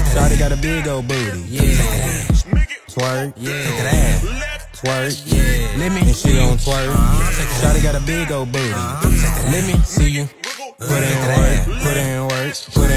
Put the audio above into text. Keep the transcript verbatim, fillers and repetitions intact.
Shawty got a big old booty. Yeah. Twerk. Yeah. Twerk. Yeah. Let me. And she gon' twerk. Shawty got a big old booty. Let me see you. Put in work. Put in work. Put